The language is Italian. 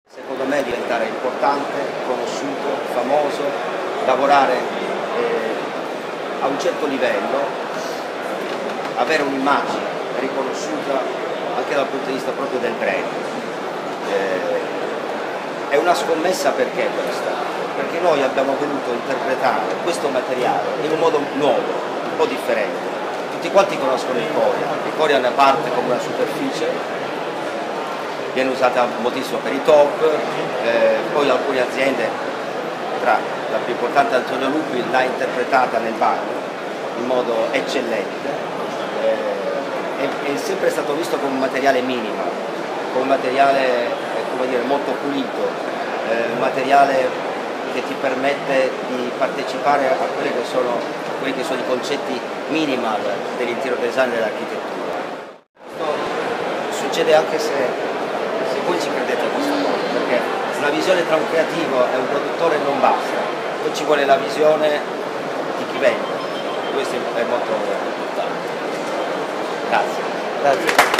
Secondo me diventare importante, conosciuto, famoso, lavorare a un certo livello, avere un'immagine riconosciuta anche dal punto di vista proprio del brand. È una scommessa perché questa? Perché noi abbiamo voluto interpretare questo materiale in un modo nuovo, un po' differente. Tutti quanti conoscono il Corian parte come una superficie, viene usata moltissimo per i top, poi alcune aziende, tra la più importante Antonio Lupi, l'ha interpretata nel bagno in modo eccellente, è sempre stato visto come un materiale minimo, come un materiale come dire, molto pulito, un materiale che ti permette di partecipare a quelli che sono i concetti minimal dell'interior design e dell'architettura. Questo succede anche se voi ci credete a questa cosa, perché una visione tra un creativo e un produttore non basta, poi ci vuole la visione di chi vende, questo è molto importante. Grazie.